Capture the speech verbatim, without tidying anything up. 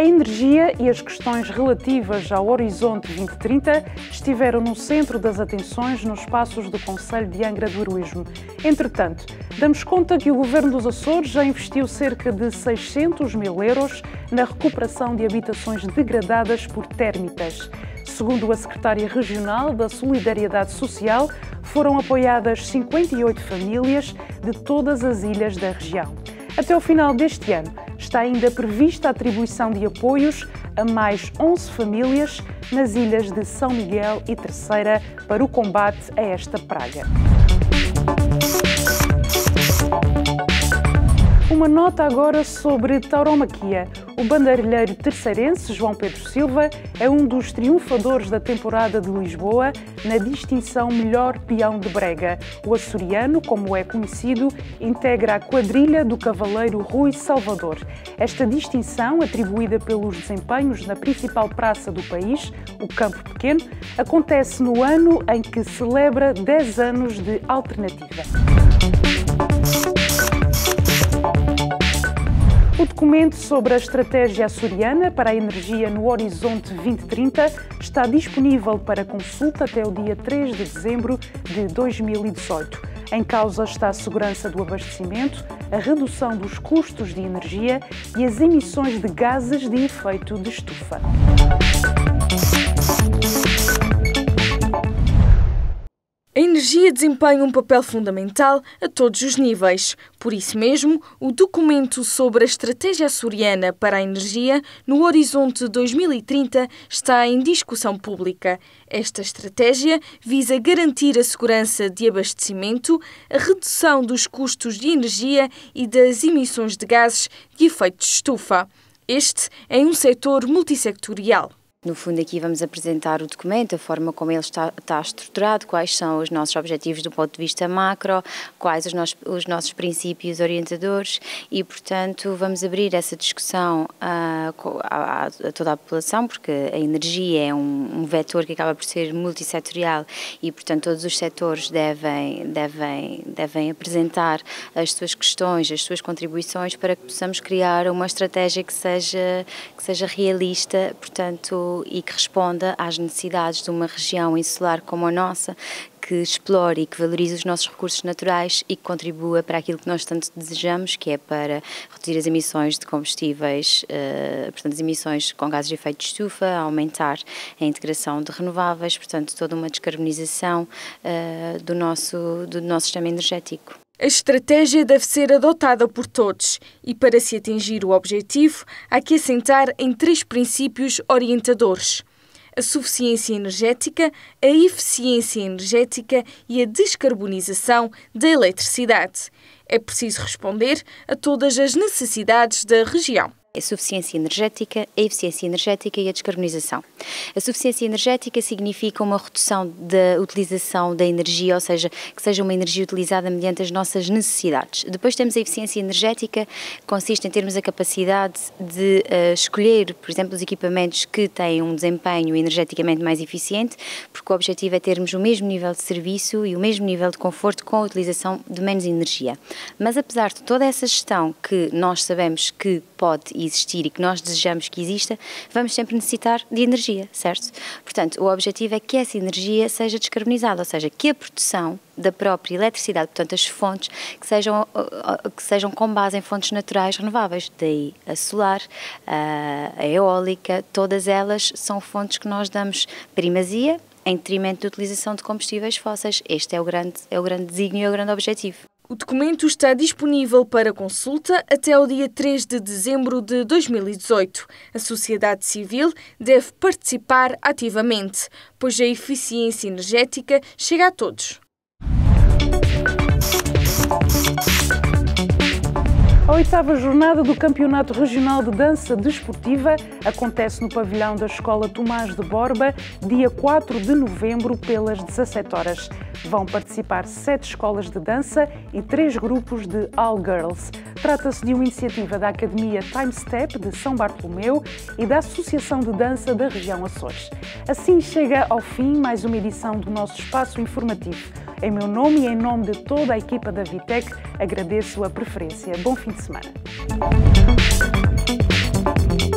energia e as questões relativas ao Horizonte vinte trinta estiveram no centro das atenções nos espaços do Concelho de Angra do Heroísmo. Entretanto, damos conta que o Governo dos Açores já investiu cerca de seiscentos mil euros na recuperação de habitações degradadas por térmitas. Segundo a Secretária Regional da Solidariedade Social, foram apoiadas cinquenta e oito famílias de todas as ilhas da região. Até o final deste ano, está ainda prevista a atribuição de apoios a mais onze famílias nas ilhas de São Miguel e Terceira para o combate a esta praga. Uma nota agora sobre tauromaquia. O banderilheiro terceirense João Pedro Silva é um dos triunfadores da temporada de Lisboa na distinção Melhor Peão de Brega. O açoriano, como é conhecido, integra a quadrilha do cavaleiro Rui Salvador. Esta distinção, atribuída pelos desempenhos na principal praça do país, o Campo Pequeno, acontece no ano em que celebra dez anos de alternativa. O documento sobre a estratégia açoriana para a energia no Horizonte vinte trinta está disponível para consulta até o dia três de dezembro de dois mil e dezoito. Em causa está a segurança do abastecimento, a redução dos custos de energia e as emissões de gases de efeito de estufa. A energia desempenha um papel fundamental a todos os níveis. Por isso mesmo, o documento sobre a estratégia açoriana para a energia no Horizonte dois mil e trinta está em discussão pública. Esta estratégia visa garantir a segurança de abastecimento, a redução dos custos de energia e das emissões de gases de efeito de estufa. Este é um setor multissectorial. No fundo, aqui vamos apresentar o documento, a forma como ele está, está estruturado, quais são os nossos objetivos do ponto de vista macro, quais os nossos, os nossos princípios orientadores e, portanto, vamos abrir essa discussão a, a, a toda a população, porque a energia é um, um vetor que acaba por ser multissetorial e, portanto, todos os setores devem, devem, devem apresentar as suas questões, as suas contribuições para que possamos criar uma estratégia que seja, que seja realista, portanto, e que responda às necessidades de uma região insular como a nossa, que explore e que valorize os nossos recursos naturais e que contribua para aquilo que nós tanto desejamos, que é para reduzir as emissões de combustíveis, uh, portanto as emissões com gases de efeito de estufa, aumentar a integração de renováveis, portanto toda uma descarbonização uh, do nosso, do nosso sistema energético. A estratégia deve ser adotada por todos e, para se atingir o objetivo, há que assentar em três princípios orientadores: a suficiência energética, a eficiência energética e a descarbonização da eletricidade. É preciso responder a todas as necessidades da região. A suficiência energética, a eficiência energética e a descarbonização. A suficiência energética significa uma redução da utilização da energia, ou seja, que seja uma energia utilizada mediante as nossas necessidades. Depois temos a eficiência energética, que consiste em termos a capacidade de uh, escolher, por exemplo, os equipamentos que têm um desempenho energeticamente mais eficiente, porque o objetivo é termos o mesmo nível de serviço e o mesmo nível de conforto com a utilização de menos energia. Mas apesar de toda essa gestão que nós sabemos que pode existir e que nós desejamos que exista, vamos sempre necessitar de energia, certo? Portanto, o objetivo é que essa energia seja descarbonizada, ou seja, que a produção da própria eletricidade, portanto as fontes, que sejam, que sejam com base em fontes naturais renováveis, daí a solar, a eólica, todas elas são fontes que nós damos primazia em detrimento da utilização de combustíveis fósseis. Este é o grande, é o grande desígnio e é o grande objetivo. O documento está disponível para consulta até ao dia três de dezembro de dois mil e dezoito. A sociedade civil deve participar ativamente, pois a eficiência energética chega a todos. A oitava jornada do Campeonato Regional de Dança Desportiva acontece no pavilhão da Escola Tomás de Borba, dia quatro de novembro, pelas dezassete horas. Vão participar sete escolas de dança e três grupos de All Girls. Trata-se de uma iniciativa da Academia Time Step de São Bartolomeu e da Associação de Dança da Região Açores. Assim chega ao fim mais uma edição do nosso espaço informativo. Em meu nome e em nome de toda a equipa da Vitec, agradeço a preferência. Bom fim de semana.